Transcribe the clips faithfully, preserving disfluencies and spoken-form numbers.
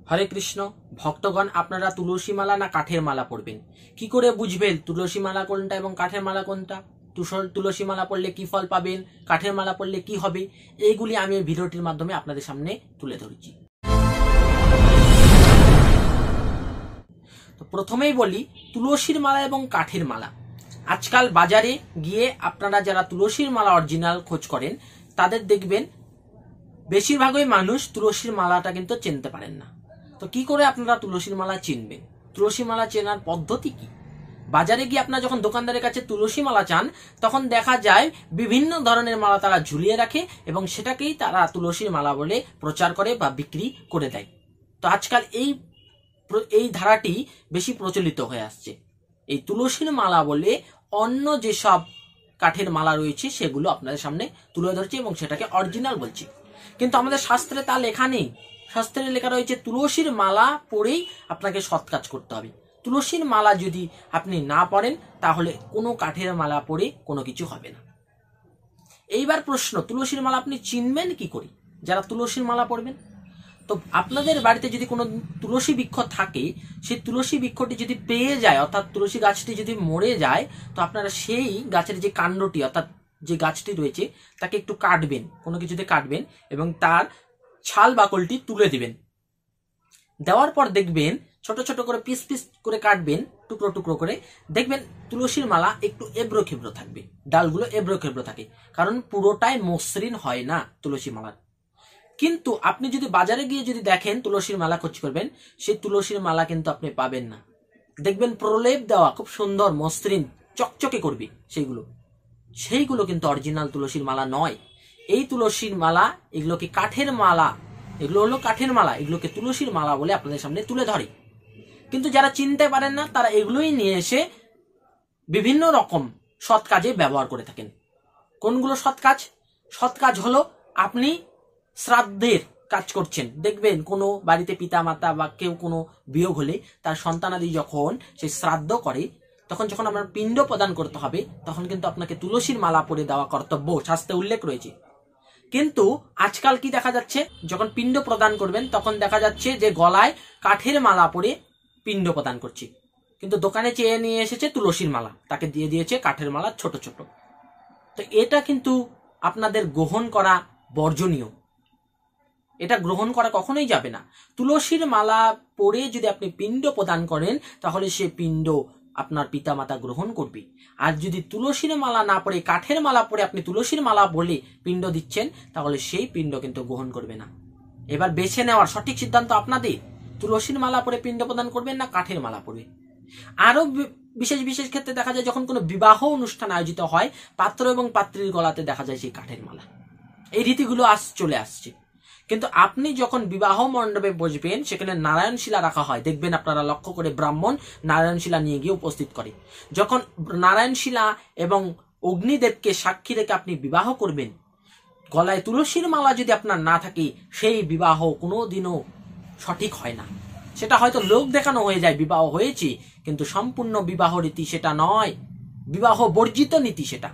हरे कृष्ण भक्तगण आपनारा तुलसी माला ना काठेर माला पड़बेन कि करे बुझबेन तुलसी माला कोनटा एबं काठेर माला कोनटा तुलसी माला पड़ले कि फल पाबेन काठेर माला पड़ले कि हबे एइगुली आमि भिडियोटिर माध्यमे आपनादेर सामने तुले धरेछि। तो प्रथमेई बोली तुलसीर माला एबं काठेर माला आजकल बाजारे गिये आपनारा जारा तुलसीर माला अरिजिनाल खोज करेन तादेर देखबेन बेशिरभागई मानुष तुलसीर मालाटा किन्तु चिनते पारेन ना। तो कि करे आपनारा तुलसीर माला चिनबेन तुलसी माला चेनार पद्धति कि बाजारे गिये आपनारा जखन दोकानदारेर काछे तुलसी माला चान तखन देखा जाय विभिन्न धरनेर माला तारा झुलिये राखे एबं सेटाकेई तारा तुलसीर माला बोले प्रचार करे बा बिक्री करे देय। तो आजकल एई एई धाराटी बेशी प्रचलित हये आसছে। এই তুলসীর মালা বলে অন্য যে সব কাঠের মালা রয়েছে সেগুলো আপনাদের সামনে তুলে ধরছি এবং সেটাকে অরিজিনাল বলছি, কিন্তু আমাদের শাস্ত্রে তা লেখা নেই। শাস্ত্রে লেখা রয়েছে তুলসীর মালা পরেই আপনাকে সৎ কাজ করতে হবে। তুলসীর মালা যদি আপনি না পরেন তাহলে কোনো কাঠের মালা পরে কোনো কিছু হবে না। এইবার প্রশ্ন, তুলসীর মালা আপনি চিনবেন কি করে যারা তুলসীর মালা পরবেন? তো আপনাদের বাড়িতে যদি কোনো তুলসী বৃক্ষ থাকে সেই তুলসী বৃক্ষটি যদি পেয়ে যায় অর্থাৎ তুলসী গাছটি যদি মরে যায় তো আপনারা সেই গাছের যে কাণ্ডটি অর্থাৎ যে গাছটি রয়েছে তাকে একটু কাটবেন, কোনো কিছুতে কাটবেন এবং তার ছাল বাকলটি তুলে দিবেন। দেওয়ার পর দেখবেন ছোট ছোট করে পিস পিস করে কাটবেন, টুকরো টুকরো করে, দেখবেন তুলসীর মালা একটু এবড়ো খেবড়ো থাকবে, ডালগুলো এবড়ো খেবড়ো থাকে, কারণ পুরোটাই মসৃণ হয় না তুলসী মালার। কিন্তু আপনি যদি বাজারে গিয়ে যদি দেখেন তুলসীর মালা খোঁজ করবেন সেই তুলসীর মালা কিন্তু আপনি পাবেন না। দেখবেন প্রলেপ দেওয়া খুব সুন্দর মসৃণ চকচকে করবে, সেইগুলো সেইগুলো কিন্তু অরিজিনাল তুলসীর মালা নয়। এই তুলসীর মালা এগুলোকে কাঠের মালা, এগুলো হলো কাঠের মালা, এগুলোকে তুলসীর মালা বলে আপনাদের সামনে তুলে ধরে। কিন্তু যারা চিনতে পারেন না তারা এগুলোই নিয়ে এসে বিভিন্ন রকম সৎ কাজে ব্যবহার করে থাকেন। কোনগুলো সৎ কাজ? সৎ কাজ হলো আপনি শ্রাদ্ধের কাজ করছেন, দেখবেন কোনো বাড়িতে পিতা মাতা বা কেউ কোনো বিয়োগ হলে তার সন্তানাদি যখন সেই শ্রাদ্ধ করে তখন যখন আপনার পিণ্ড প্রদান করতে হবে তখন কিন্তু আপনাকে তুলসীর মালা পরে দেওয়া কর্তব্য, শাস্ত্রে উল্লেখ রয়েছে। কিন্তু আজকাল কি দেখা যাচ্ছে, যখন পিণ্ড প্রদান করবেন তখন দেখা যাচ্ছে যে গলায় কাঠের মালা পরে পিণ্ড প্রদান করছে, কিন্তু দোকানে চেয়ে নিয়ে এসেছে তুলসীর মালা, তাকে দিয়ে দিয়েছে কাঠের মালা ছোট ছোট। তো এটা কিন্তু আপনাদের গ্রহণ করা বর্জনীয়, এটা গ্রহণ করা কখনোই যাবে না। তুলসীর মালা পরে যদি আপনি পিণ্ড প্রদান করেন তাহলে সে পিণ্ড আপনার পিতামাতা গ্রহণ করবে। আর যদি তুলসীর মালা না পরে কাঠের মালা পরে আপনি তুলসীর মালা বলে পিণ্ড দিচ্ছেন তাহলে সেই পিণ্ড কিন্তু গ্রহণ করবে না। এবার বেছে নেওয়ার সঠিক সিদ্ধান্ত আপনাদের, তুলসীর মালা পরে পিণ্ড প্রদান করবেন না কাঠের মালা পরে। আরো বিশেষ বিশেষ ক্ষেত্রে দেখা যায় যখন কোনো বিবাহ অনুষ্ঠান আয়োজিত হয় পাত্র এবং পাত্রীর গলাতে দেখা যায় সেই কাঠের মালা। এই রীতিগুলো আজ চলে আসছে। কিন্তু আপনি যখন বিবাহ মণ্ডপে বসবেন সেখানে নারায়ণ শিলা রাখা হয়, দেখবেন আপনারা লক্ষ্য করে ব্রাহ্মণ নারায়ণ শিলা নিয়ে গিয়ে উপস্থিত করে। যখন নারায়ণ শিলা এবং অগ্নিদেবকে সাক্ষী রেখে আপনি বিবাহ করবেন, গলায় তুলসীর মালা যদি আপনার না থাকে সেই বিবাহ কোনোদিনও সঠিক হয় না। সেটা হয়তো লোক দেখানো হয়ে যায় বিবাহ হয়েছে, কিন্তু সম্পূর্ণ বিবাহ রীতি সেটা নয়, বিবাহ বর্জিত নীতি সেটা।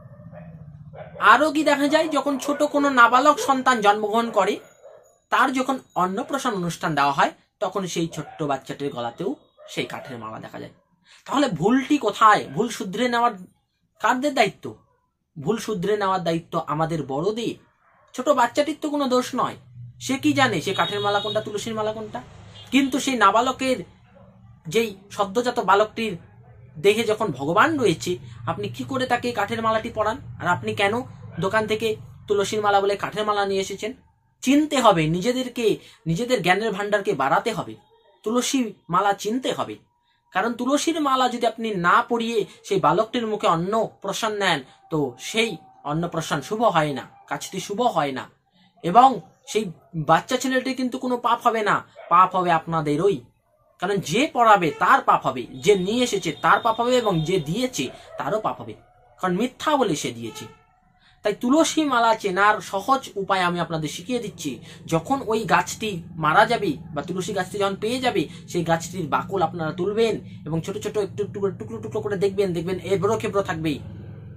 আরো কি দেখা যায়, যখন ছোট কোনো নাবালক সন্তান জন্মগ্রহণ করে তার যখন অন্নপ্রাশন অনুষ্ঠান দেওয়া হয় তখন সেই ছোট্ট বাচ্চাটির গলাতেও সেই কাঠের মালা দেখা যায়। তাহলে ভুলটি কোথায়? ভুল শুধরে নেওয়ার কারদের দায়িত্ব? ভুল শুধরে নেওয়ার দায়িত্ব আমাদের বড়দের। ছোট বাচ্চাটির তো কোনো দোষ নয়, সে কি জানে সে কাঠের মালা কোনটা তুলসীর মালা কোনটা? কিন্তু সেই নাবালকের যেই সদ্যজাত বালকটির দেহে যখন ভগবান রয়েছে আপনি কি করে তাকে কাঠের মালাটি পরান? আর আপনি কেন দোকান থেকে তুলসীর মালা বলে কাঠের মালা নিয়ে এসেছেন? চিনতে হবে, নিজেদেরকে নিজেদের জ্ঞানের ভান্ডারকে বাড়াতে হবে, তুলসী মালা চিনতে হবে। কারণ তুলসীর মালা যদি আপনি না পরিয়ে সেই বালকটির মুখে অন্ন প্রসান নেন তো সেই অন্নপ্রাশন শুভ হয় না, কাজটি শুভ হয় না, এবং সেই বাচ্চা ছেলেটি কিন্তু কোনো পাপ হবে না, পাপ হবে আপনাদেরই। কারণ যে পড়াবে তার পাপ হবে, যে নিয়ে এসেছে তার পাপ হবে এবং যে দিয়েছে তারও পাপ হবে, কারণ মিথ্যা বলে সে দিয়েছে। তাই তুলসী মালা চেনার সহজ উপায় আমি আপনাদের শিখিয়ে দিচ্ছি। যখন ওই গাছটি মারা যাবে বা তুলসী গাছটি যখন পেয়ে যাবে সেই গাছটির বাকল আপনারা তুলবেন এবং ছোট ছোট একটু টুকরো টুকরো টুকরো করে দেখবেন, দেখবেন এবড়ো খেবড়ো থাকবে।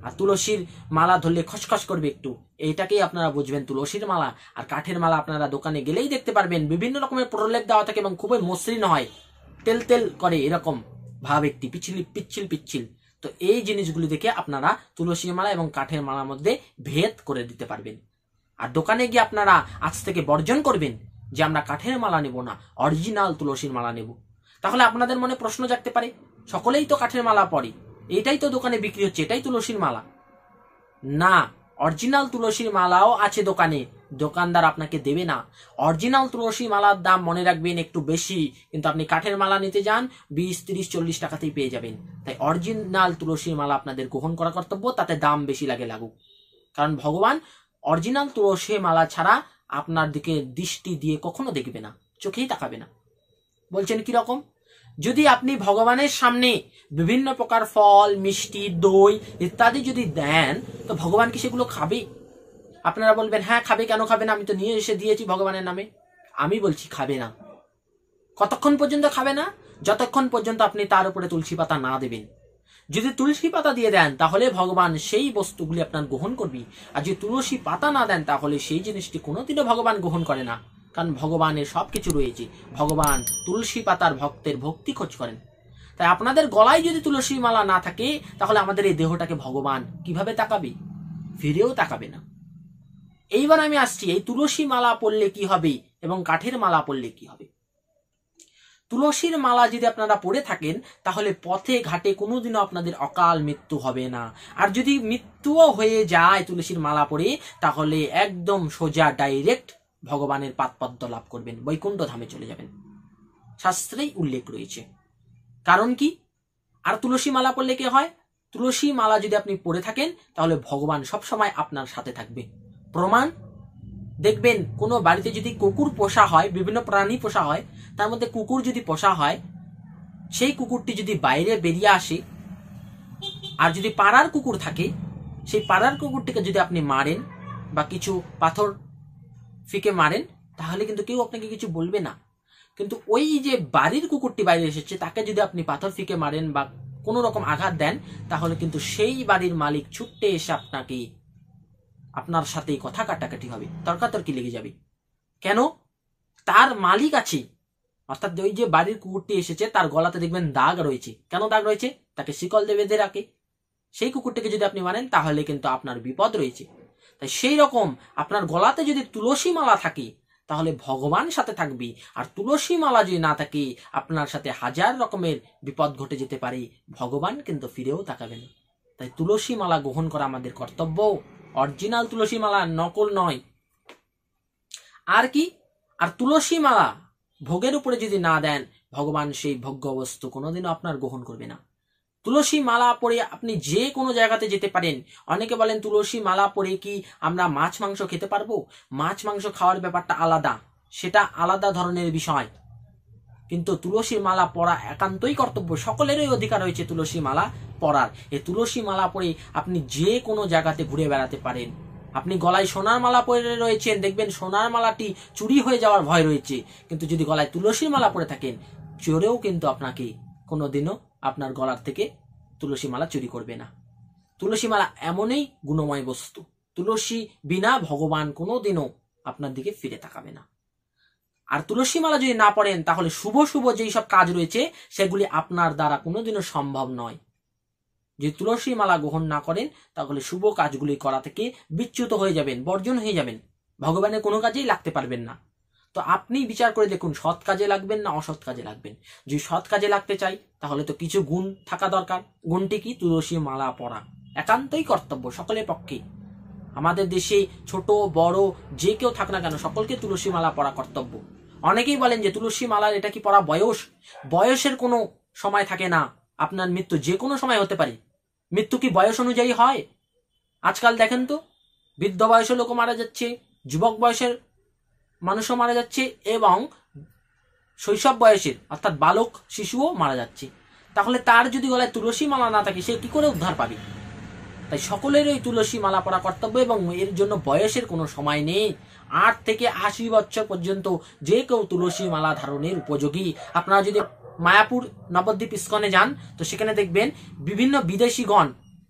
আর তুলসীর মালা ধরলে খসখস করবে একটু, এইটাকেই আপনারা বুঝবেন তুলসীর মালা। আর কাঠের মালা আপনারা দোকানে গেলেই দেখতে পারবেন বিভিন্ন রকমের প্রলেপ দেওয়া থাকে এবং খুবই মসৃণ হয়, তেল তেল করে এরকম ভাব, একটি পিচ্ছিল পিচ্ছিল পিচ্ছিল। তো এই জিনিসগুলি দেখে আপনারা তুলসী মালা এবং কাঠের মালার মধ্যে ভেদ করে দিতে পারবেন। আর দোকানে গিয়ে আপনারা আজ থেকে বর্জন করবেন যে আমরা কাঠের মালা নেব না, অরিজিনাল তুলসীর মালা নেব। তাহলে আপনাদের মনে প্রশ্ন জাগতে পারে, সকলেই তো কাঠের মালা পরে, এটাই তো দোকানে বিক্রি হচ্ছে, এটাই তুলসীর মালা। না, অরিজিনাল তুলসীর মালাও আছে দোকানে, দোকানদার আপনাকে দেবে না। অরিজিনাল তুলসী মালার দাম মনে রাখবেন একটু বেশি, কিন্তু আপনি কাঠের মালা নিতে যান বিশ তিরিশ চল্লিশ টাকাতেই পেয়ে যাবেন। তাই অরিজিনাল তুলসীর মালা আপনাদের গ্রহণ করা কর্তব্য, তাতে দাম বেশি লাগে লাগুক। কারণ ভগবান অরিজিনাল তুলসী মালা ছাড়া আপনার দিকে দৃষ্টি দিয়ে কখনো দেখবে না, চোখেই তাকাবে না। বলছেন কিরকম? যদি আপনি ভগবানের সামনে বিভিন্ন প্রকার ফল, মিষ্টি, দই ইত্যাদি যদি দেন, তো ভগবান কি সেগুলো খাবে? আপনারা বলবেন হ্যাঁ খাবে, কেন খাবে না, আমি তো নিয়ে এসে দিয়েছি ভগবানের নামে। আমি বলছি খাবে না। কতক্ষণ পর্যন্ত খাবে না? যতক্ষণ পর্যন্ত আপনি তার উপরে তুলসী পাতা না দেবেন। যদি তুলসী পাতা দিয়ে দেন তাহলে ভগবান সেই বস্তুগুলি আপনার গ্রহণ করবে, আর যদি তুলসী পাতা না দেন তাহলে সেই জিনিসটি কোনোদিনও ভগবান গ্রহণ করে না। কারণ ভগবানের সবকিছু রয়েছে, ভগবান তুলসী পাতার ভক্তের ভক্তি খোঁজ করেন। তাই আপনাদের গলায় যদি তুলসী মালা না থাকে তাহলে আমাদের এই দেহটাকে ভগবান কিভাবে তাকাবে? ফিরেও তাকাবে না। এইবার আমি আসছি এই তুলসী মালা পরলে কি হবে এবং কাঠের মালা পরলে কি হবে। তুলসীর মালা যদি আপনারা পরে থাকেন তাহলে পথে ঘাটে কোনোদিনও আপনাদের অকাল মৃত্যু হবে না। আর যদি মৃত্যুও হয়ে যায় তুলসীর মালা পরে, তাহলে একদম সোজা ডাইরেক্ট ভগবানের পাদপদ্ম লাভ করবেন, বৈকুণ্ঠ ধামে চলে যাবেন, শাস্ত্রেই উল্লেখ রয়েছে। কারণ কি? আর তুলসী মালা পরলে কি হয়? তুলসী মালা যদি আপনি পরে থাকেন তাহলে ভগবান সবসময় আপনার সাথে থাকবে। প্রমাণ দেখবেন, কোনো বাড়িতে যদি কুকুর পোষা হয়, বিভিন্ন প্রাণী পোষা হয়, তার মধ্যে কুকুর যদি পোষা হয়, সেই কুকুরটি যদি বাইরে বেরিয়ে আসে, আর যদি পাড়ার কুকুর থাকে, সেই পাড়ার কুকুরটিকে যদি আপনি মারেন বা কিছু পাথর ফিকে মারেন, তাহলে কিন্তু কেউ আপনাকে কিছু বলবে না। কিন্তু ওই যে বাড়ির কুকুরটি বাইরে এসেছে, তাকে যদি আপনি পাথর ফিকে মারেন বা কোনো রকম আঘাত দেন, তাহলে কিন্তু সেই বাড়ির মালিক ছুটে এসে আপনাকে আপনার সাথে কথা কাটাকাটি হবে, তর্কাতর্কি লেগে যাবে। কেন? তার মালিক আছে, অর্থাৎ ওই যে বাড়ির কুকুরটি এসেছে তার গলাতে দেখবেন দাগ রয়েছে। কেন দাগ রয়েছে? তাকে শিকল দিয়ে বেঁধে রাখে। সেই কুকুরটিকে যদি আপনি মারেন তাহলে কিন্তু আপনার বিপদ রয়েছে। তাই সেই রকম আপনার গলাতে যদি তুলসী মালা থাকে তাহলে ভগবান সাথে থাকবে, আর তুলসী মালা যদি না থাকে আপনার সাথে হাজার রকমের বিপদ ঘটে যেতে পারে, ভগবান কিন্তু ফিরেও তাকাবেন। তাই তুলসী মালা গ্রহণ করা আমাদের কর্তব্য, অরিজিনাল তুলসী মালা, নকল নয়। আর কি? আর তুলসী মালা ভোগের উপরে যদি না দেন, ভগবান সেই ভোগ্য বস্তু কোনোদিনও আপনার গ্রহণ করবে না। তুলসী মালা পরে আপনি যে কোনো জায়গাতে যেতে পারেন। অনেকে বলেন তুলসী মালা পরে কি আমরা মাছ মাংস খেতে পারবো? মাছ মাংস খাওয়ার ব্যাপারটা আলাদা, সেটা আলাদা ধরনের বিষয়। কিন্তু তুলসী মালা পরা একান্তই কর্তব্য, সকলেরই অধিকার হয়েছে তুলসী মালা পরার। এই তুলসী মালা পরে আপনি যে কোনো জায়গাতে ঘুরে বেড়াতে পারেন। আপনি গলায় সোনার মালা পরে রয়েছেন, দেখবেন সোনার মালাটি চুরি হয়ে যাওয়ার ভয় রয়েছে, কিন্তু যদি গলায় তুলসীর মালা পরে থাকেন, চোরেও কিন্তু আপনাকে কোনোদিনও আপনার গলার থেকে তুলসী মালা চুরি করবে না। তুলসী মালা এমনই গুণময় বস্তু, তুলসী বিনা ভগবান কোনোদিনও আপনার দিকে ফিরে তাকাবে না। আর তুলসী মালা যদি না পড়েন তাহলে শুভ শুভ যেই সব কাজ রয়েছে সেগুলি আপনার দ্বারা কোনোদিনও সম্ভব নয়। যদি তুলসী মালা গ্রহণ না করেন তাহলে শুভ কাজগুলি করা থেকে বিচ্যুত হয়ে যাবেন, বর্জন হয়ে যাবেন, ভগবানের কোনো কাজেই লাগতে পারবেন না। তো আপনি বিচার করে দেখুন, সৎ কাজে লাগবেন না অসৎ কাজে লাগবেন। যদি সৎ কাজে লাগতে চাই তাহলে তো কিছু গুণ থাকা দরকার। গুণটি কি? তুলসী মালা পরা একান্তই কর্তব্য সকলের পক্ষে। আমাদের দেশে ছোট বড় যে কেউ থাক না কেন, সকলকে তুলসী মালা পরা কর্তব্য। অনেকেই বলেন যে তুলসী মালার এটা কি পরা বয়স? বয়সের কোনো সময় থাকে না, আপনার মৃত্যু যে কোনো সময় হতে পারে। মৃত্যু কি বয়স অনুযায়ী হয়? আজকাল দেখেন তো, বৃদ্ধ বয়সের লোকও মারা যাচ্ছে, যুবক বয়সের মানুষও মারা যাচ্ছে, এবং শৈশব বয়সের অর্থাৎ বালক শিশুও মারা যাচ্ছে। তাহলে তার যদি গলায় তুলসী মালা না থাকে সে কি করে উদ্ধার পাবে? তাই সকলের ওই তুলসী মালা পরা কর্তব্য, এবং এর জন্য বয়সের কোনো সময় নেই। আট থেকে আশি বছর পর্যন্ত যে কেউ তুলসী মালা ধারণের উপযোগী। আপনারা যদি মায়াপুর নবদ্বীপ ইস্কনে যান তো সেখানে দেখবেন বিভিন্ন বিদেশিগণ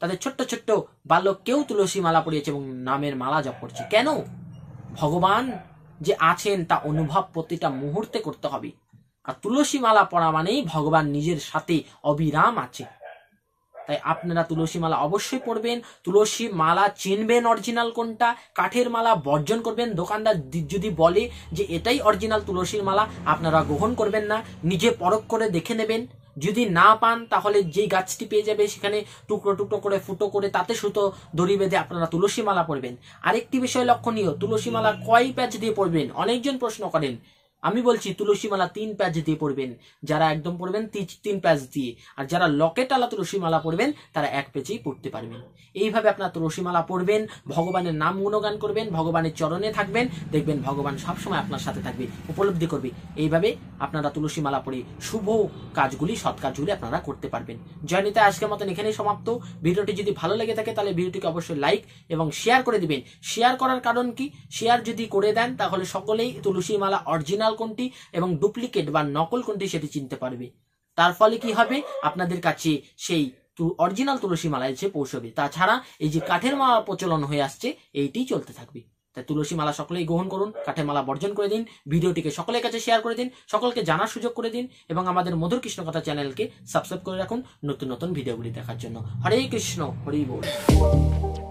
তাদের ছোট্ট ছোট্ট বালককেও তুলসী মালা পরিয়েছে এবং নামের মালা জপ করছে। কেন? ভগবান যে আছেন তা অনুভব প্রতিটা মুহূর্তে করতে হবে। আর তুলসী মালা পরা মানেই ভগবান নিজের সাথে অবিরাম আছে। তাই আপনারা তুলসী মালা অবশ্যই পরবেন। তুলসী মালা চিনবেন অরিজিনাল কোনটা, কাঠের মালা বর্জন করবেন। দোকানদার যদি বলে যে এটাই অরিজিনাল তুলসীর মালা, আপনারা গ্রহণ করবেন না, নিজে পরখ করে দেখে নেবেন। যদি না পান তাহলে যেই গাছটি পেয়ে যাবে সেখানে টুকরো টুকরো করে ফুটো করে তাতে সুতো দড়ি বেঁধে আপনারা তুলসী মালা পরবেন। আরেকটি বিষয় লক্ষণীয়, তুলসী মালা কয় প্যাচ দিয়ে পরবেন? অনেকজন প্রশ্ন করেন। আমি বলছি তুলসী মালা তিন প্যাচ দিয়ে পড়বেন। যারা একদম পড়বেন তিন প্যাচ দিয়ে, আর যারা লকেট আলা তুলসী মালা পড়বেন তারা এক প্যাচেই পড়তে পারবেন। এইভাবে আপনারা তুলসী মালা পড়বেন, ভগবানের নাম গুণগান করবেন, ভগবানের চরণে থাকবেন, দেখবেন ভগবান সবসময় আপনার সাথে থাকবে, উপলব্ধি করবে। এইভাবে আপনারা তুলসী মালা পড়ে শুভ কাজগুলি, সৎ কাজগুলি আপনারা করতে পারবেন। জয় নিতাই। আজকের মতন এখানেই সমাপ্ত। ভিডিওটি যদি ভালো লেগে থাকে তাহলে ভিডিওটিকে অবশ্যই লাইক এবং শেয়ার করে দিবেন। শেয়ার করার কারণ কি? শেয়ার যদি করে দেন তাহলে সকলেই তুলসী মালা অরিজিনাল কোনটি এবং ডুপ্লিকেট বা নকল কোনটি সেটি চিনতে পারবে। তার ফলে কি হবে? আপনাদের কাছে সেই অরিজিনাল তুলসী মালা এসে পৌঁছবে। তাছাড়া এই যে কাঠের মালা প্রচলন হয়ে আসছে, এইটি চলতে থাকবে। তাই তুলসী মালা সকলেই গ্রহণ করুন, কাঠের মালা বর্জন করে দিন। ভিডিওটিকে সকলের কাছে শেয়ার করে দিন, সকলকে জানার সুযোগ করে দিন এবং আমাদের মধুর কৃষ্ণ কথা চ্যানেলকে সাবস্ক্রাইব করে রাখুন নতুন নতুন ভিডিওগুলি দেখার জন্য। হরে কৃষ্ণ, হরি বল।